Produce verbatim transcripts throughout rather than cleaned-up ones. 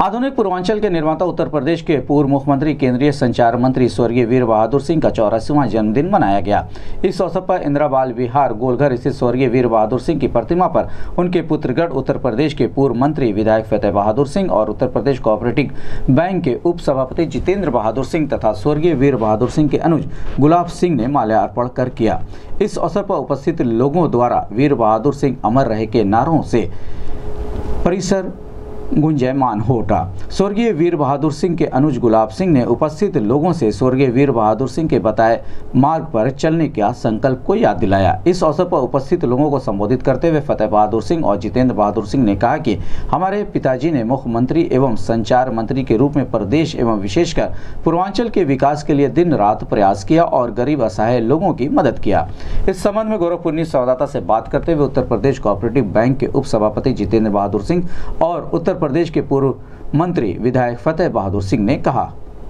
आधुनिक पूर्वांचल के निर्माता उत्तर प्रदेश के पूर्व मुख्यमंत्री केंद्रीय संचार मंत्री स्वर्गीय वीर बहादुर सिंह का चौरासीवां जन्मदिन मनाया गया। इस अवसर पर इंदिरा बाल विहार गोलघर स्थित स्वर्गीय वीर बहादुर सिंह की प्रतिमा पर उनके पुत्रगढ़ उत्तर प्रदेश के पूर्व मंत्री विधायक फतेह बहादुर सिंह और उत्तर प्रदेश कोऑपरेटिव बैंक के उप सभापति जितेंद्र बहादुर सिंह तथा स्वर्गीय वीर बहादुर सिंह के अनुज गुलाब सिंह ने माल्यार्पण कर किया। इस अवसर पर उपस्थित लोगों द्वारा वीर बहादुर सिंह अमर रहे के नारों से परिसर गुंजयमान हो उठा। स्वर्गीय वीर बहादुर सिंह के अनुज गुलाब सिंह ने उपस्थित लोगों से स्वर्गीय वीर बहादुर सिंह के बताए मार्ग पर चलने का संकल्प को याद दिलाया। इस अवसर पर उपस्थित लोगों को संबोधित करते हुए फतेह बहादुर सिंह और जितेंद्र बहादुर सिंह ने कहा कि हमारे पिताजी ने मुख्यमंत्री एवं संचार मंत्री के रूप में प्रदेश एवं विशेषकर पूर्वांचल के विकास के लिए दिन रात प्रयास किया और गरीब असहाय लोगों की मदद किया। इस संबंध में गोरखपुर संवाददाता से बात करते हुए उत्तर प्रदेश कोऑपरेटिव बैंक के उप सभापति जितेंद्र बहादुर सिंह और उत्तर प्रदेश के पूर्व मंत्री विधायक फतेह बहादुर सिंह ने कहा,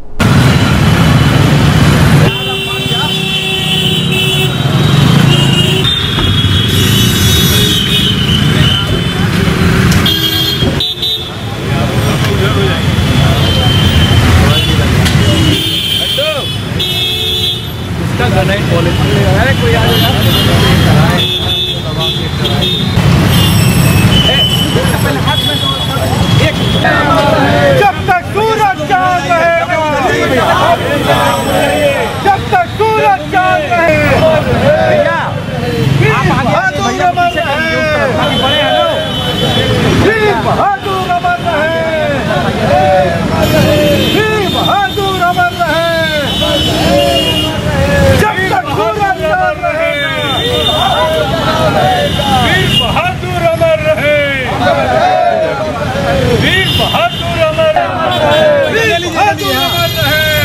जब तक सूरज चांद रहेगा, जब तक सूरज चांद रहेगा, वीर बहादुर अमर रहे, वीर बहादुर अमर रहे, वीर बहादुर अमर रहे, जब तक सूरज चांद रहेगा, वीर बहादुर अमर रहे, वीर बहादुर अमर रहे, वीर बहादुर अमर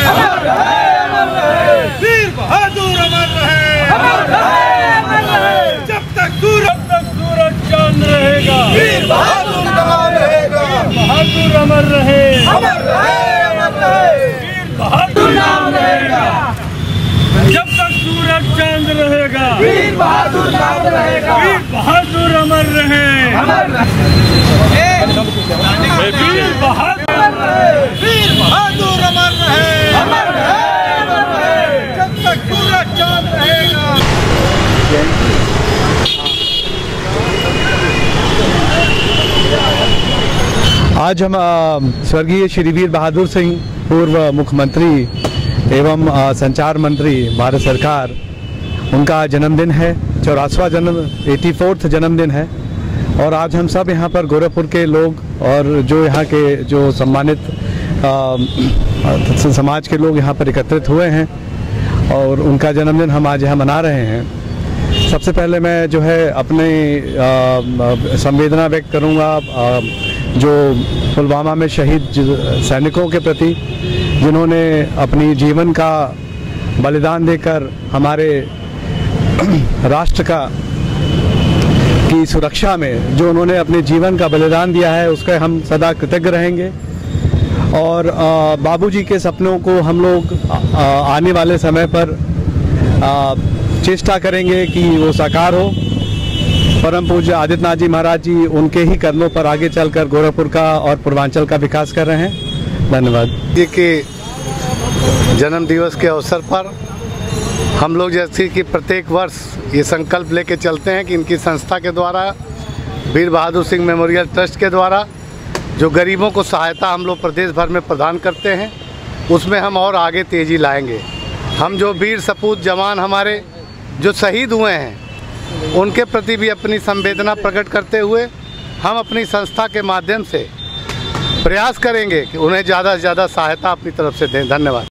रहे, वीर बहादुर अमर रहे, जब तक सूरज तक सूरज चांद रहेगा, वीर बहादुर अमर रहेगा, बहादुर अमर रहे, अमर रहे, अमर रहे, वीर बहादुर नाम रहेगा, जब तक सूरज चांद रहेगा, वीर बहादुर नाम रहेगा, वीर बहादुर अमर रहे, अमर रहे, वीर बहादुर वीर बहादुर अमर रहे, अमर रहे, अमर रहे, जब तक सूरज चांद रहेगा। आज हम स्वर्गीय श्री वीर बहादुर सिंह पूर्व मुख्यमंत्री एवं आ, संचार मंत्री भारत सरकार, उनका जन्मदिन है, चौरासवां जन्म एटी फोर्थ जन्मदिन है। और आज हम सब यहाँ पर गोरखपुर के लोग और जो यहाँ के जो सम्मानित आ, समाज के लोग यहाँ पर एकत्रित हुए हैं और उनका जन्मदिन हम आज यहाँ मना रहे हैं। सबसे पहले मैं जो है अपनी संवेदना व्यक्त करूँगा जो पुलवामा में शहीद सैनिकों के प्रति, जिन्होंने अपनी जीवन का बलिदान देकर हमारे राष्ट्र का की सुरक्षा में जो उन्होंने अपने जीवन का बलिदान दिया है, उसके हम सदा कृतज्ञ रहेंगे। और बाबूजी के सपनों को हम लोग आ, आने वाले समय पर आ, चेष्टा करेंगे कि वो साकार हो। परम पूज्य आदित्यनाथ जी महाराज जी उनके ही कदमों पर आगे चलकर गोरखपुर का और पूर्वांचल का विकास कर रहे हैं। धन्यवाद। जी के जन्म दिवस के अवसर पर हम लोग जैसे कि प्रत्येक वर्ष ये संकल्प लेके चलते हैं कि इनकी संस्था के द्वारा, वीर बहादुर सिंह मेमोरियल ट्रस्ट के द्वारा जो गरीबों को सहायता हम लोग प्रदेश भर में प्रदान करते हैं, उसमें हम और आगे तेज़ी लाएंगे। हम जो वीर सपूत जवान हमारे जो शहीद हुए हैं, उनके प्रति भी अपनी संवेदना प्रकट करते हुए हम अपनी संस्था के माध्यम से प्रयास करेंगे कि उन्हें ज़्यादा से ज़्यादा सहायता अपनी तरफ से दें। धन्यवाद।